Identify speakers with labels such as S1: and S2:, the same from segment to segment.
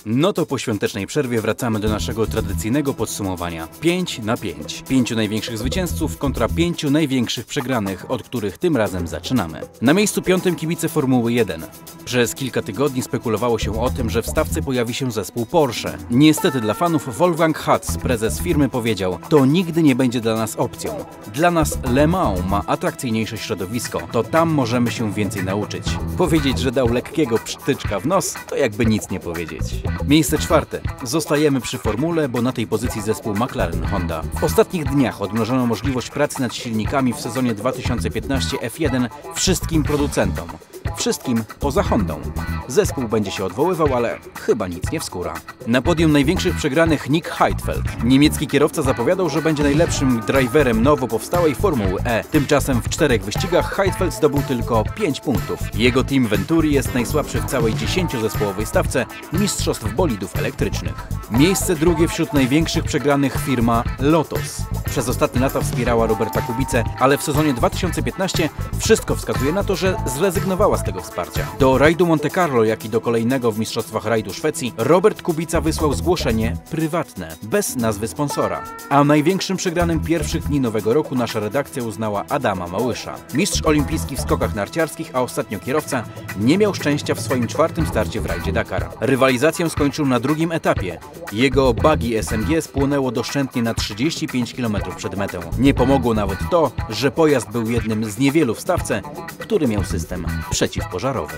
S1: No to po świątecznej przerwie wracamy do naszego tradycyjnego podsumowania. 5 na 5. 5 największych zwycięzców kontra 5 największych przegranych, od których tym razem zaczynamy. Na miejscu 5 kibice Formuły 1. Przez kilka tygodni spekulowało się o tym, że w stawce pojawi się zespół Porsche. Niestety dla fanów Wolfgang Hatz, prezes firmy, powiedział: to nigdy nie będzie dla nas opcją. Dla nas Le Mans ma atrakcyjniejsze środowisko, to tam możemy się więcej nauczyć. Powiedzieć, że dał lekkiego psztyczka w nos, to jakby nic nie powiedzieć. Miejsce 4. Zostajemy przy formule, bo na tej pozycji zespół McLaren Honda. W ostatnich dniach odmrożono możliwość pracy nad silnikami w sezonie 2015 F1 wszystkim producentom. Wszystkim poza Hondą. Zespół będzie się odwoływał, ale chyba nic nie wskóra. Na podium największych przegranych Nick Heidfeld. Niemiecki kierowca zapowiadał, że będzie najlepszym driverem nowo powstałej Formuły E. Tymczasem w 4 wyścigach Heidfeld zdobył tylko 5 punktów. Jego Team Venturi jest najsłabszy w całej 10-zespołowej stawce mistrzostw bolidów elektrycznych. Miejsce 2 wśród największych przegranych firma Lotus. Przez ostatnie lata wspierała Roberta Kubicę, ale w sezonie 2015 wszystko wskazuje na to, że zrezygnowała z tego wsparcia. Do rajdu Monte Carlo, jak i do kolejnego w mistrzostwach rajdu Szwecji, Robert Kubica wysłał zgłoszenie prywatne, bez nazwy sponsora. A największym przegranym pierwszych dni nowego roku nasza redakcja uznała Adama Małysza. Mistrz olimpijski w skokach narciarskich, a ostatnio kierowca, nie miał szczęścia w swoim 4. starcie w rajdzie Dakar. Rywalizację skończył na 2. etapie. Jego buggy SMG spłonęło doszczętnie na 35 km przed metą. Nie pomogło nawet to, że pojazd był jednym z niewielu w stawce, który miał system przeciwpożarowy.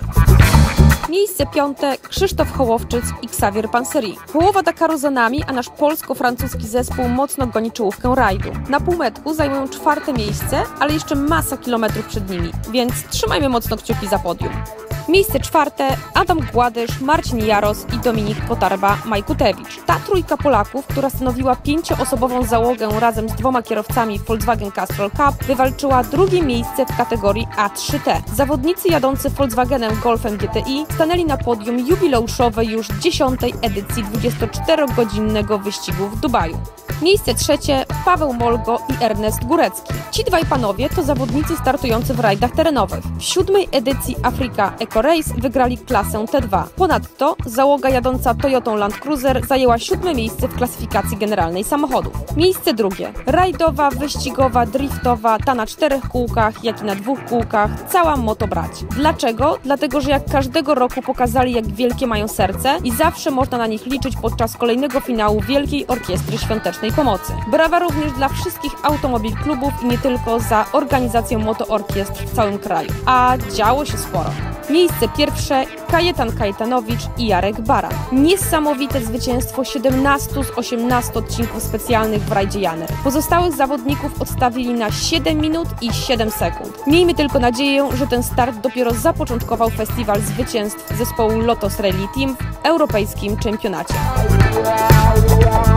S2: Miejsce 5. Krzysztof Hołowczyc i Xavier Panseri. Połowa Dakaru za nami, a nasz polsko-francuski zespół mocno goni czołówkę rajdu. Na półmetku zajmują 4. miejsce, ale jeszcze masa kilometrów przed nimi, więc trzymajmy mocno kciuki za podium. Miejsce 4. Adam Gładysz, Marcin Jaros i Dominik Kotarba-Majkutewicz. Ta trójka Polaków, która stanowiła 5-osobową załogę razem z 2 kierowcami Volkswagen Castrol Cup, wywalczyła 2. miejsce w kategorii A3T. Zawodnicy jadący Volkswagenem Golfem GTI stanęli na podium jubileuszowej już 10. edycji 24-godzinnego wyścigu w Dubaju. Miejsce 3. Paweł Molgo i Ernest Górecki. Ci dwaj panowie to zawodnicy startujący w rajdach terenowych. W 7. edycji Africa Eco Race wygrali klasę T2. Ponadto załoga jadąca Toyotą Land Cruiser zajęła 7. miejsce w klasyfikacji generalnej samochodów. Miejsce 2. Rajdowa, wyścigowa, driftowa, ta na 4 kółkach, jak i na 2 kółkach, cała motobraci. Dlaczego? Dlatego, że jak każdego roku pokazali, jak wielkie mają serce i zawsze można na nich liczyć podczas kolejnego finału Wielkiej Orkiestry Świątecznej Pomocy. Brawa również dla wszystkich automobil klubów i nie tylko za organizację motoorkiestr w całym kraju. A działo się sporo. Miejsce 1. Kajetan Kajetanowicz i Jarek Baran. Niesamowite zwycięstwo 17 z 18 odcinków specjalnych w rajdzie Janer. Pozostałych zawodników odstawili na 7 minut i 7 sekund. Miejmy tylko nadzieję, że ten start dopiero zapoczątkował festiwal zwycięstw zespołu Lotus Rally Team w europejskim czempionacie.